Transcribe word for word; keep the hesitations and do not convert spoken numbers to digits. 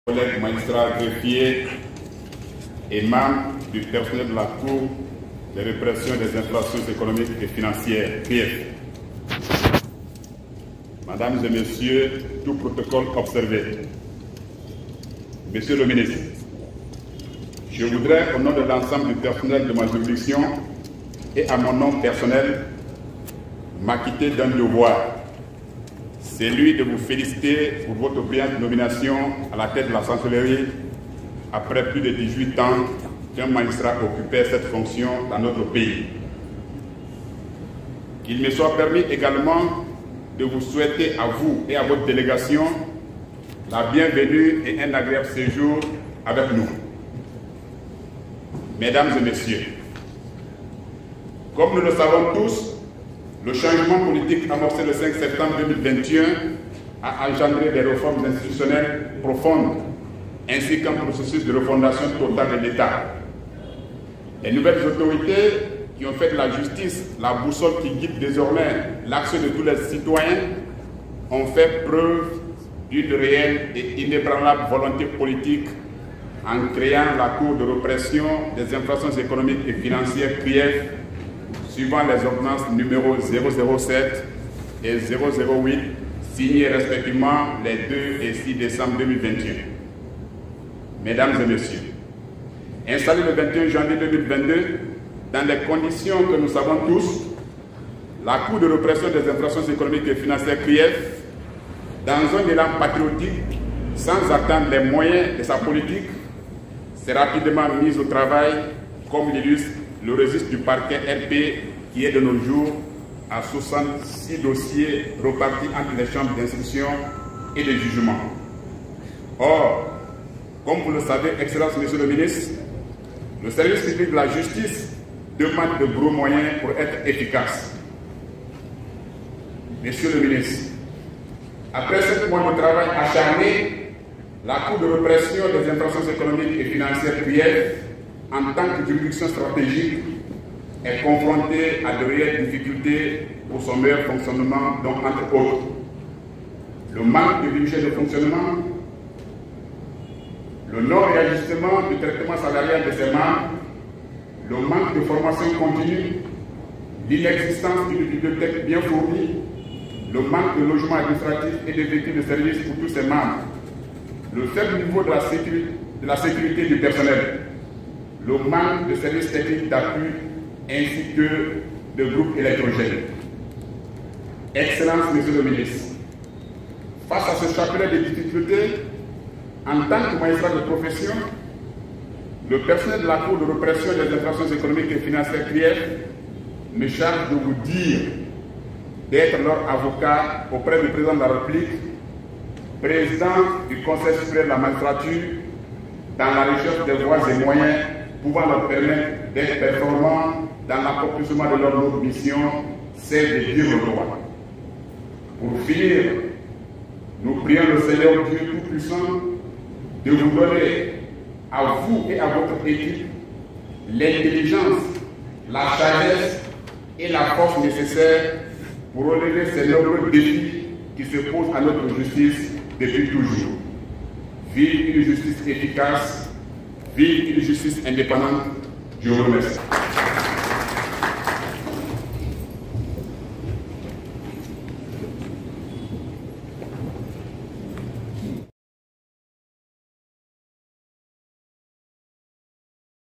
collègues magistrats, greffiers et membres du personnel de la Cour de répression des infractions économiques et financières, C R I F. Mesdames et messieurs, tout protocole observé. Monsieur le ministre, je voudrais, au nom de l'ensemble du personnel de ma juridiction et à mon nom personnel, m'acquitter d'un devoir. C'est celui de vous féliciter pour votre brillante nomination à la tête de la chancellerie après plus de dix-huit ans qu'un magistrat occupait cette fonction dans notre pays. Qu'il me soit permis également de vous souhaiter à vous et à votre délégation la bienvenue et un agréable séjour avec nous. Mesdames et messieurs, comme nous le savons tous, le changement politique amorcé le cinq septembre deux mille vingt et un a engendré des réformes institutionnelles profondes, ainsi qu'un processus de refondation totale de l'État. Les nouvelles autorités qui ont fait de la justice la boussole qui guide désormais l'action de tous les citoyens ont fait preuve d'une réelle et inébranlable volonté politique en créant la Cour de répression des infractions économiques et financières C R I F, suivant les ordonnances numéro zéro zéro sept et zéro zéro huit, signées respectivement les deux et six décembre deux mille vingt et un. Mesdames et messieurs, installée le vingt et un janvier deux mille vingt-deux, dans les conditions que nous savons tous, la Cour de répression des infractions économiques et financières C R I F, dans un élan patriotique, sans attendre les moyens de sa politique, s'est rapidement mise au travail, comme l'illustre le registre du parquet R P, qui est de nos jours à soixante-six dossiers repartis entre les chambres d'instruction et de jugement. Or, comme vous le savez, Excellence, Monsieur le ministre, le service public de la justice demande de gros moyens pour être efficace. Monsieur le ministre, après sept mois de travail acharné, la Cour de répression des infractions économiques et financières C R I F, en tant que juridiction stratégique, est confrontée à de réelles difficultés pour son meilleur fonctionnement, dont entre autres le manque de budget de fonctionnement, le non-réajustement du traitement salarial de ses membres, le manque de formation continue, l'inexistence d'une bibliothèque bien fournie, le manque de logements administratifs et de véhicules de service pour tous ses membres, le faible niveau de la sécurité, de la sécurité du personnel, le manque de services techniques d'appui ainsi que de groupes électrogènes. Excellence, Monsieur le ministre, face à ce chapelet de difficultés, en tant que magistrat de profession, le personnel de la Cour de répression des infractions économiques et financières C R I F me charge de vous dire d'être leur avocat auprès du président de la République, président du Conseil supérieur de la magistrature, dans la recherche des voies et moyens pouvant leur permettre d'être performants dans l'accomplissement de leur autre mission, celle de dire le droit. Pour finir, nous prions le Seigneur Dieu Tout-Puissant de vous donner à vous et à votre équipe l'intelligence, la sagesse et la force nécessaires pour relever ces nombreux défis qui se posent à notre justice depuis toujours. Vive une justice efficace, vive une justice indépendante. Je vous remercie.